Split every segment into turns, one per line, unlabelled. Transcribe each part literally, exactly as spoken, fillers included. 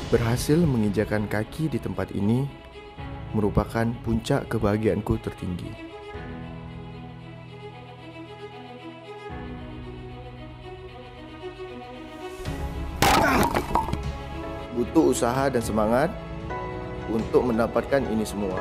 Berhasil menginjakan kaki di tempat ini merupakan puncak kebahagiaanku tertinggi. Butuh usaha dan semangat untuk mendapatkan ini semua.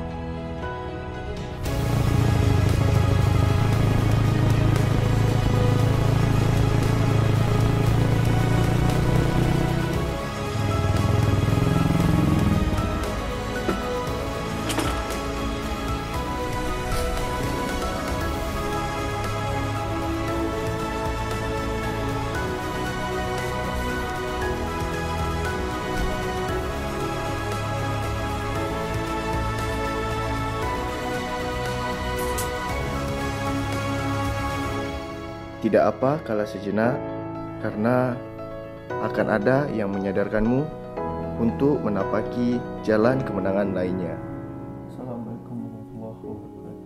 Tidak apa kala sejenak, karena akan ada yang menyadarkanmu untuk menapaki jalan kemenangan lainnya.
Assalamualaikum warahmatullahi wabarakatuh.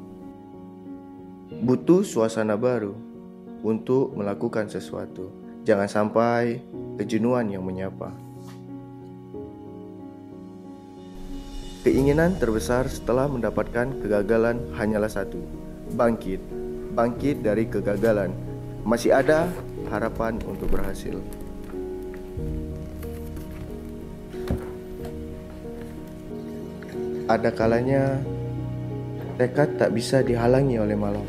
Butuh suasana baru untuk melakukan sesuatu. Jangan sampai kejenuhan yang menyapa. Keinginan terbesar setelah mendapatkan kegagalan hanyalah satu: bangkit. Bangkit dari kegagalan. Masih ada harapan untuk berhasil. Ada kalanya tekad tak bisa dihalangi oleh malam.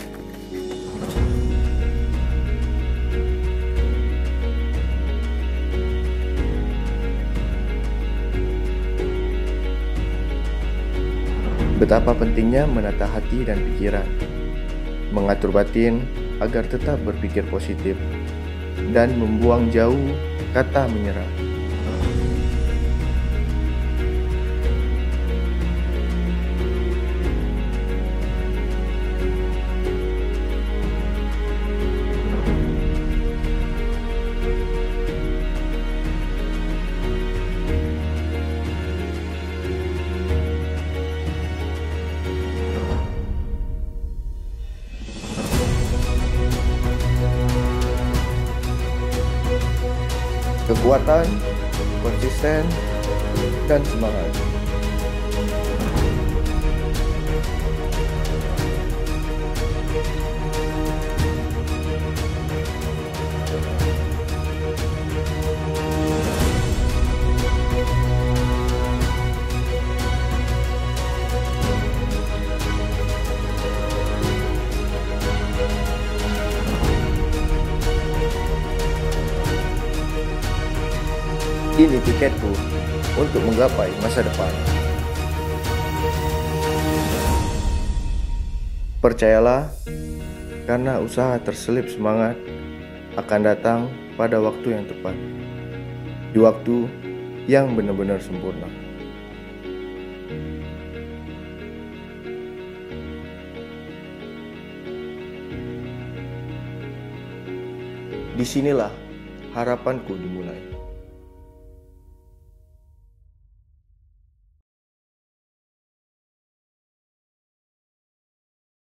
Betapa pentingnya menata hati dan pikiran, mengatur batin agar tetap berpikir positif, dan membuang jauh kata menyerah. Kekuatan, konsisten, dan semangat. Ini tiketku untuk menggapai masa depan. Percayalah, karena usaha terselip semangat akan datang pada waktu yang tepat, di waktu yang benar-benar sempurna. Disinilah harapanku dimulai.